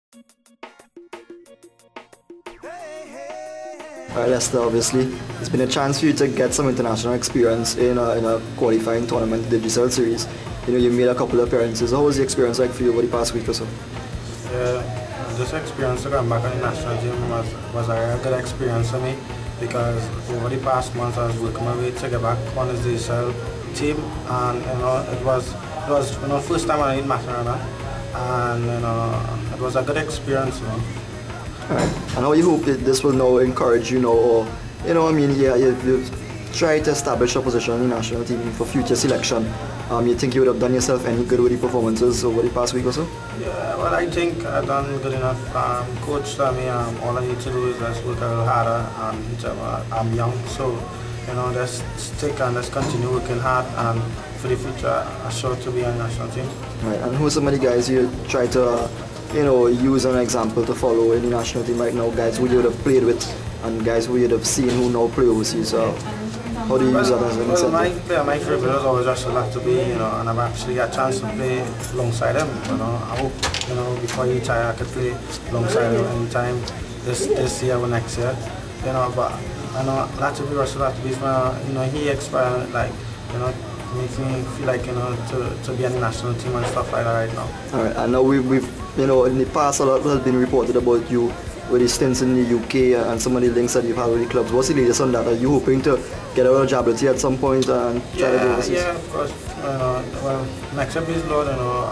Alright, Lester, obviously, it's been a chance for you to get some international experience in a qualifying tournament, the Digicel series. You know, you made a couple of appearances. How was the experience like for you over the past week or so? Yeah, this experience to come back on the national team was a good experience for me because over the past month I was working my way to get back on the Digicel team, and it was first time I did Macarena, and it was a good experience. Alright, and how you hope that this will now encourage you, or you've tried to establish a position in the national team for future selection. You think you would have done yourself any good with the performances over the past week or so? Yeah, well, I think I've done good enough. Coach told me all I need to do is just work a little harder, and I'm young, so let's stick and let's continue working hard, and for the future, I'm sure to be on the national team. Right, and who are some of the guys you try to use an example to follow in the national team right now, guys who you would have played with and guys who you'd have seen who now play overseas? So how do you use that as an example? My favorite was always Russell Lactaby, and I've actually got a chance to play alongside him. I hope, before he retire, I could play alongside him anytime this year or next year. But Russell Lactaby, he expired, makes me feel like to be on the national team and stuff like that right now. Alright, and now we've in the past a lot has been reported about you with the stints in the UK and some of the links that you've had with the clubs. What's the latest on that? Are you hoping to get out of eligibility at some point and try to go overseas? Yeah, of course. Well, next up is Lord.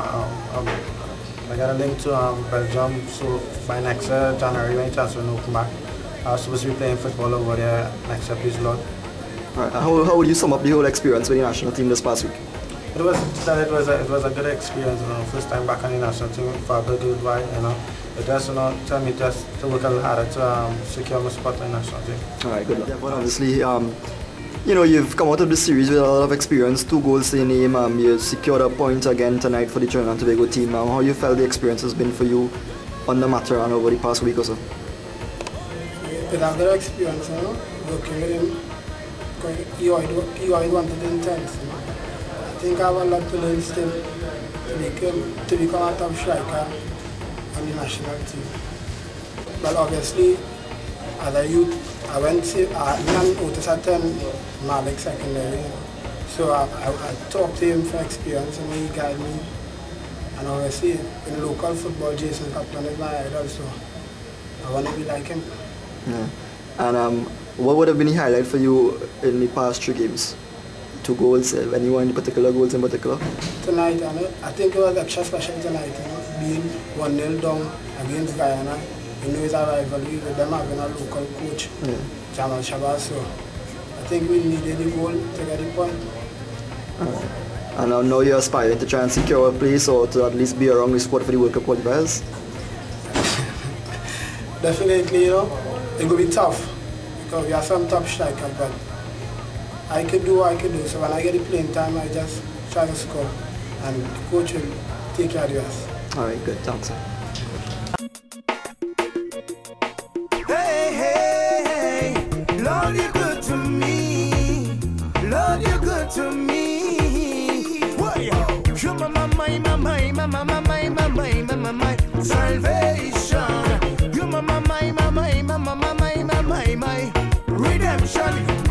I got a link to Belgium, so by next January when transfer will come back, I was supposed to be playing football over there. Next up is Lord. Right. How would you sum up the whole experience with the national team this past week? It was a good experience. First time back on the national team for a good while. It just tell me just to work a little harder to secure my spot in the national team. All right, good luck. Devon, obviously, you've come out of the series with a lot of experience, 2 goals to your name. You secured a point again tonight for the Trinidad and Tobago team. How you felt the experience has been for you on the matter and over the past week or so? It's a good experience, working with him. He always wanted intense. I think I have a lot to learn still to become a top striker on the national team. But obviously, as a youth, I went to Otis at Malik secondary. So I talked to him for experience and he guided me. And obviously, in local football, Jason Kaplan is my idol, so I want to be like him. Yeah. And what would have been the highlight for you in the past 3 games? 2 goals, any particular goals in particular? Tonight, I think it was extra special tonight, being 1-0 down against Guyana. It's a rivalry with them having a local coach, Jamal Shabazz, so I think we needed the goal to get the point. And now you're aspiring to try and secure a place or to at least be around the squad for the World Cup qualifiers? Definitely, it will be tough because we have some top strikers, but I could do what I could do. So when I get the playing time, I just try to score, and the coach will take care of the rest. All right, good. Thanks, sir. Hey, Lord, you're good to me. Lord, you're good to me. Why? You're my salvation. You're my redemption.